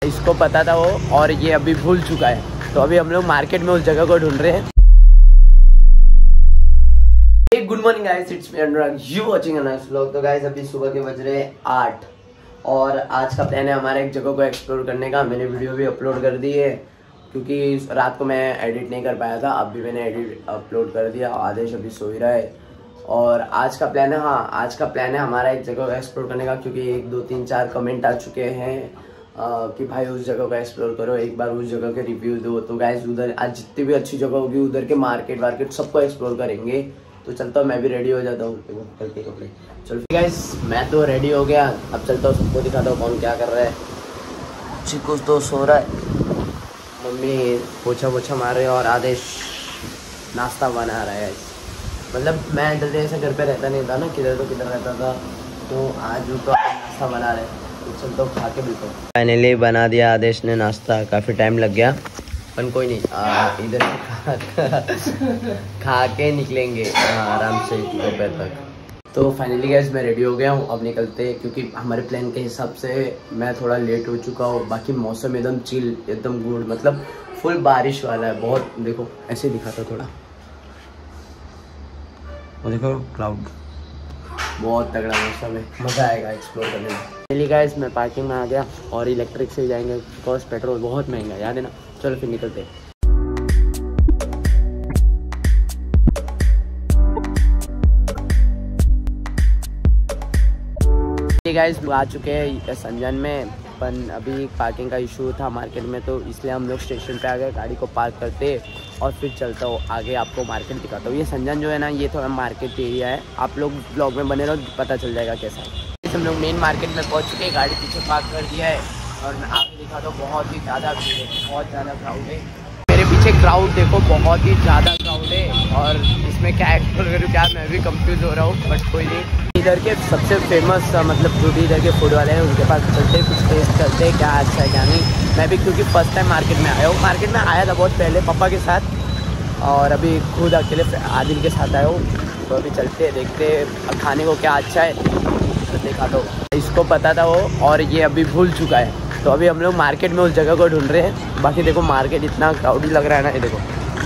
इसको पता था वो, और ये अभी भूल चुका है। तो अभी हम लोग मार्केट में उस जगह को ढूंढ रहे हैं। Good morning guys, it's me Anurag, you watching Anurag vlog. तो गाइस अभी सुबह के बज रहे हैं 8 और आज का प्लान है हमारा एक जगह को एक्सप्लोर करने का। मैंने वीडियो भी अपलोड कर दी है क्योंकि रात को मैं एडिट नहीं कर पाया था। अब भी मैंने एडिट अपलोड कर दिया। आदेश अभी सो ही रहा है। और आज का प्लान है, हाँ आज का प्लान है हमारा एक जगह को एक्सप्लोर करने का, क्योंकि 1 2 3 4 कमेंट आ चुके हैं कि भाई उस जगह को एक्सप्लोर करो, एक बार उस जगह के रिव्यू दो। तो गाइस उधर आज जितनी भी अच्छी जगह होगी उधर के मार्केट सबको एक्सप्लोर करेंगे। तो चलता हूँ, मैं भी रेडी हो जाता हूँ करके कपड़े। चलो गाइस मैं तो रेडी हो गया, अब चलता हूँ, सबको दिखाता हूँ कौन क्या कर रहा है। चिकू तो सो रहा है, मम्मी पोछा मार रहे हैं और आदेश नाश्ता बना रहा है। मतलब मैं जल्दी से घर पे रहता नहीं था ना, किधर तो किधर रहता था, तो आज तो नाश्ता बना रहे हैं। तो चलता हूँ, खा के बिल्कुल। फाइनली बना दिया आदेश ने नाश्ता, काफ़ी टाइम लग गया पर कोई नहीं, इधर खा के निकलेंगे आराम से दोपहर तक। तो फाइनली गाइस मैं रेडी हो गया हूँ, अब निकलते हैं क्योंकि हमारे प्लान के हिसाब से मैं थोड़ा लेट हो चुका हूँ। बाकी मौसम एकदम चिल, एकदम गुड, मतलब फुल बारिश वाला है बहुत। देखो ऐसे दिखाता थोड़ा, वो देखो क्लाउड, बहुत तगड़ा मौसम है, मज़ा आएगा एक्सप्लोर करने में। फाइनली गाइस मैं पार्किंग में आ गया और इलेक्ट्रिक से जाएंगे बिकॉज पेट्रोल बहुत महंगा है, याद है ना। चलो फिर निकलते हैं। गाइस आ चुके हैं संजन में, पर अभी पार्किंग का इशू था मार्केट में, तो इसलिए हम लोग स्टेशन पे आ गए। गाड़ी को पार्क करते और फिर चलता हूँ आगे, आपको मार्केट दिखाता हूँ। ये संजन जो है ना, ये थोड़ा मार्केट एरिया है, आप लोग ब्लॉग में बने रहो, पता चल जाएगा कैसा है। हम लोग मेन मार्केट में पहुँच चुके हैं, गाड़ी पीछे पार्क कर दिया है और मैं आगे दिखा दो, बहुत ही ज़्यादा भीड़ है, बहुत ज़्यादा क्राउड है। मेरे पीछे क्राउड देखो, बहुत ही ज़्यादा क्राउड है और इसमें क्या एक्सप्लोर करूँ क्या, मैं भी कंफ्यूज हो रहा हूँ, बट कोई नहीं। इधर के सबसे फेमस मतलब जो भी इधर के फूड वाले हैं उनके पास चलते, कुछ टेस्ट करते हैं क्या अच्छा है क्या नहीं। मैं भी क्योंकि फर्स्ट टाइम मार्केट में आया हूँ, मार्केट में आया था बहुत पहले पापा के साथ, और अभी खुद अकेले आदिल के साथ आया हूँ। तो अभी चलते देखते खाने को क्या अच्छा है, तो देखा दो। इसको पता था वो, और ये अभी भूल चुका है। तो अभी हम लोग मार्केट में उस जगह को ढूंढ रहे हैं। बाकी देखो मार्केट इतना क्राउडी लग रहा है ना, ये देखो।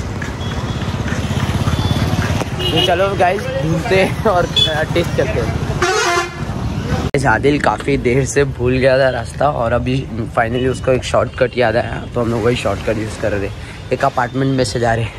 तो चलो गाइस ढूंढते हैं और टेस्ट करते हैं। आदिल काफ़ी देर से भूल गया था रास्ता और अभी फाइनली उसको एक शॉर्टकट याद आया, तो हम लोग वही शॉर्टकट यूज़ कर रहे हैं। एक अपार्टमेंट में से जा रहे हैं।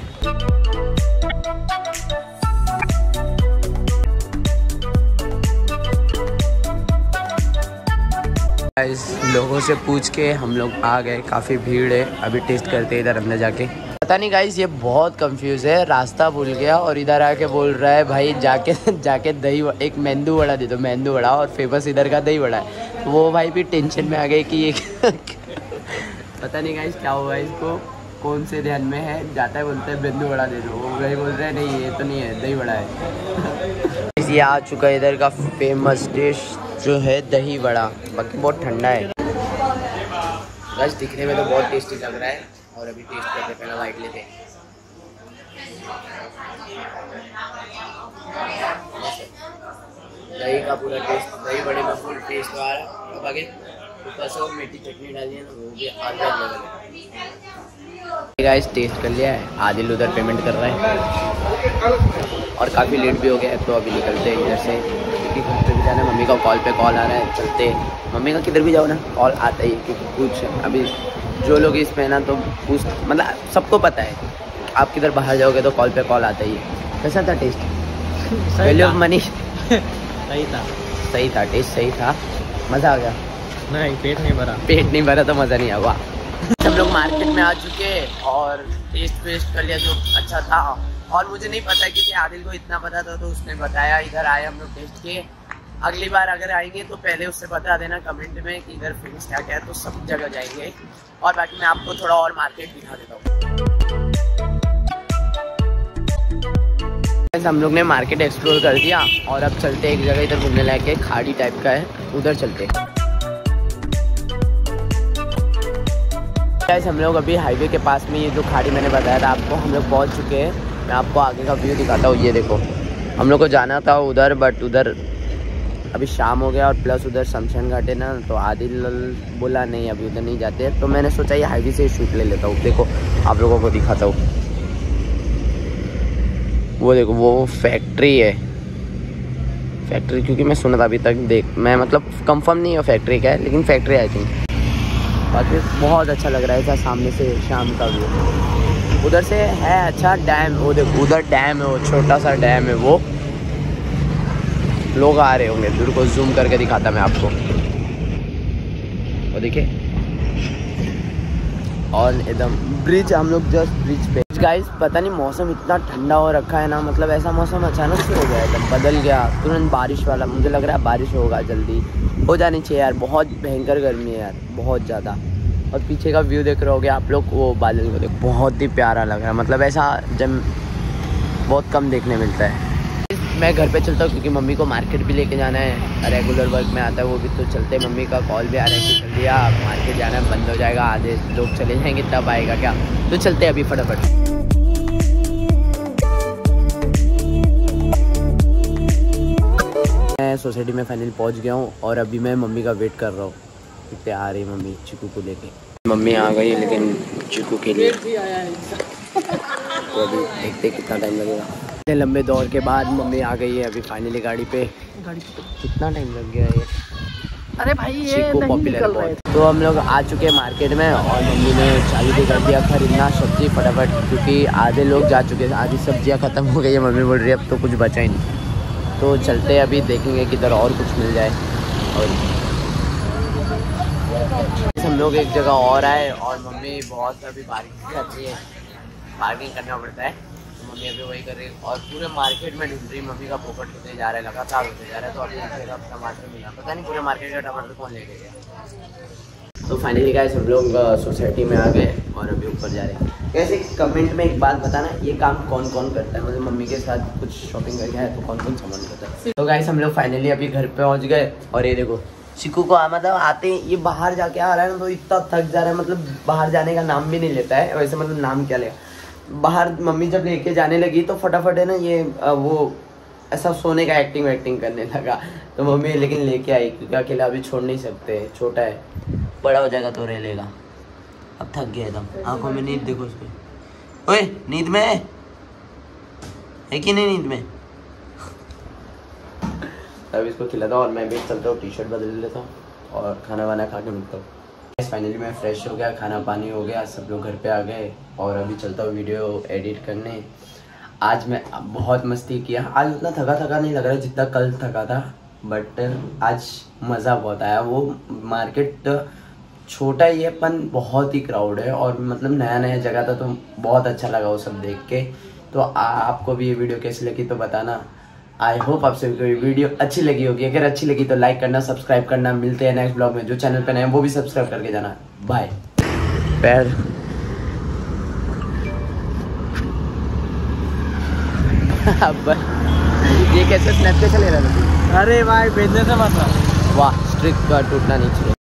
लोगों से पूछ के हम लोग आ गए, काफ़ी भीड़ है। अभी टेस्ट करते हैं इधर अंदर जाके। पता नहीं गाइस ये बहुत कंफ्यूज है, रास्ता भूल गया और इधर आके बोल रहा है भाई जाके दही एक मेंदू वड़ा दे दो, मेंदू वड़ा, और फेमस इधर का दही वड़ा है। तो वो भाई भी टेंशन में आ गए कि ये पता नहीं गाइस क्या हुआ इसको, कौन से ध्यान में है, जाता है बोलता है मेंदू वड़ा दे दो, वो भाई बोल रहे हैं नहीं ये तो नहीं है, दही वड़ा है। ये आ चुका है इधर का फेमस डिश जो है दही वड़ा। बाकी बहुत ठंडा है गाइस, दिखने में तो बहुत टेस्टी लग रहा है। और अभी टेस्ट करते पहले वाइट लेते हैं। दही का पूरा टेस्ट, दही बड़े में फुल टेस्ट आ रहा है। अब आगे ऊपर से मीठी चटनी डाली है ना, वो भी अलग लेवल है। गाइस टेस्ट कर लिया है, आदिल उधर पेमेंट कर रहा है और काफ़ी लेट भी हो गया है। तो अभी निकलते हैं इधर से क्योंकि घर पे भी जाना है। मम्मी का कॉल पे कॉल आ रहा है, चलते। मम्मी का किधर भी जाओ ना कॉल आता ही, क्योंकि कुछ अभी जो लोग इसमें ना तो पूछ, मतलब सबको पता है आप किधर बाहर जाओगे तो कॉल पे कॉल आता ही है। कैसा था टेस्ट? पहले मनीष सही था टेस्ट सही था, मज़ा आ गया। नहीं पेट नहीं भरा तो मज़ा नहीं आया। हम लोग मार्केट में आ चुके हैं और टेस्ट वेस्ट कर लिया जो अच्छा था। और मुझे नहीं पता कि आदिल को इतना पता था, तो उसने बताया। इधर आए हम लोग टेस्ट किए। अगली बार अगर आएंगे तो पहले उससे बता देना कमेंट में कि इधर फेमस क्या क्या है, तो सब जगह जाएंगे। और बाकी मैं आपको थोड़ा और मार्केट दिखा देता हूँ। हम लोग ने मार्केट एक्सप्लोर कर दिया और अब चलते एक जगह इधर घूमने लायक है, खाड़ी टाइप का है, उधर चलते। गाइस हम लोग अभी हाईवे के पास में, ये जो खाड़ी मैंने बताया था आपको, हम लोग पहुँच चुके हैं। मैं आपको आगे का व्यू दिखाता हूँ। ये देखो हम लोग को जाना था उधर, बट उधर अभी शाम हो गया और प्लस उधर शमशान घाट है ना, तो आदिल बोला नहीं अभी उधर नहीं जाते, तो मैंने सोचा ये हाईवे से शूट ले लेता हूँ। देखो आप लोगों को दिखाता हूँ, वो देखो वो फैक्ट्री है, फैक्ट्री, क्योंकि मैं सुना था अभी तक मैं मतलब कंफर्म नहीं है फैक्ट्री का है, लेकिन फैक्ट्री आई थिंक। बाकी बहुत अच्छा लग रहा है ऐसा सामने से शाम का व्यू। उधर से है अच्छा डैम, वो देखो उधर डैम है, वो छोटा सा डैम है, वो लोग आ रहे होंगे, दूर को जूम करके दिखाता मैं आपको, वो देखिए। और एकदम ब्रिज, हम लोग जस्ट ब्रिज पे। गाइस पता नहीं मौसम इतना ठंडा हो रखा है ना, मतलब ऐसा मौसम अचानक से हो गया, एकदम बदल गया तुरंत बारिश वाला। मुझे लग रहा है बारिश होगा, जल्दी हो जानी चाहिए यार, बहुत भयंकर गर्मी है यार, बहुत ज़्यादा। और पीछे का व्यू देख रहे होगे आप लोग, वो बादल को देखो, बहुत ही प्यारा लग रहा है, मतलब ऐसा जब बहुत कम देखने मिलता है। मैं घर पे चलता हूँ क्योंकि मम्मी को मार्केट भी लेके जाना है, रेगुलर वर्क में आता है वो भी, तो चलते। मम्मी का कॉल भी आ रहा है कि जल्दी आ, मार्केट जाना है, बंद हो जाएगा, आधे लोग चले जाएंगे तब आएगा क्या, तो चलते अभी फटाफट। मैं सोसाइटी में फाइनली पहुँच गया हूँ और अभी मैं मम्मी का वेट कर रहा हूँ, कितने आ रही मम्मी चिकू को लेके। मम्मी आ गई लेकिन चिकू के लिए, तो अभी देखते कितना टाइम लगेगा। इतने लंबे दौर के बाद मम्मी आ गई है अभी फाइनली गाड़ी पे। कितना टाइम लग गया है, अरे भाई ये नहीं निकल रहा है। तो हम लोग आ चुके हैं मार्केट में और मम्मी ने चालू भी कर दिया खरीदना सब्जी फटाफट, क्योंकि आधे लोग जा चुके हैं, आधी सब्जियां खत्म हो गई है। मम्मी बोल रही है अब तो कुछ बचा ही नहीं, तो चलते अभी देखेंगे किधर और कुछ मिल जाए। और हम लोग एक जगह और आए और मम्मी बहुत अभी बार्गिंग कर रही है, बार्गिंग करना पड़ता है, तो मम्मी अभी वही कर रही है। और पूरे मार्केट में ढूंढ रही, मम्मी का पोपट होते जा रहा है, लगातार होते जा रहा है। तो अभी एक जगह टमाटर मिला, पता नहीं पूरे मार्केट का टमाटर कौन ले गया। तो फाइनली गाइस हम लोग सोसाइटी में आ गए और अभी ऊपर जा रहे हैं। कैसे कमेंट में एक बात बताना, ये काम कौन कौन करता है, मतलब मम्मी के साथ कुछ शॉपिंग करके आए तो कौन कौन सामान करता है। तो गाइस हम लोग फाइनली अभी घर पे पहुंच गए और ये देखो चिकू को मतलब आते ही ये बाहर जाके आ रहा है ना, तो इतना थक जा रहा है, मतलब बाहर जाने का नाम भी नहीं लेता है। वैसे मतलब नाम क्या लेगा, बाहर मम्मी जब लेके जाने लगी तो फटाफट है ना ये वो ऐसा सोने का एक्टिंग करने लगा। तो मम्मी लेकिन लेके आई, क्योंकि अकेला अभी छोड़ नहीं सकते, छोटा है, बड़ा हो जाएगा तो रह लेगा। अब थक गया एकदम, आंखों में नींद देखो उसको। ओए नींद में है कि नहीं, नींद में। तब इसको खिलाता हूँ और मैं भी चलता हूँ, टी शर्ट बदल लेता हूँ और खाना वाना खा के मिलता हूँ। फाइनली मैं फ्रेश हो गया, खाना पानी हो गया, सब लोग घर पे आ गए और अभी चलता हूँ वीडियो एडिट करने। आज मैं बहुत मस्ती किया, आज उतना थका नहीं लग रहा जितना कल थका था, बट आज मज़ा बहुत आया। वो मार्केट छोटा ही है पर बहुत ही क्राउड है और मतलब नया जगह था, तो बहुत अच्छा लगा वो सब देख के। तो आपको भी ये वीडियो कैसी लगी तो बताना। आई होप आप सभी को ये वीडियो अच्छी लगी होगी, अगर अच्छी लगी तो लाइक करना, सब्सक्राइब करना। मिलते हैं नेक्स्ट ब्लॉग में, जो चैनल पे नए हैं वो भी सब्सक्राइब करके जाना। बाय। पैर अब ये कैसे स्नैप पे चले रहा था? अरे भाई भेजने से मतलब वाह, स्ट्रिक का टूटना नहीं चाहिए।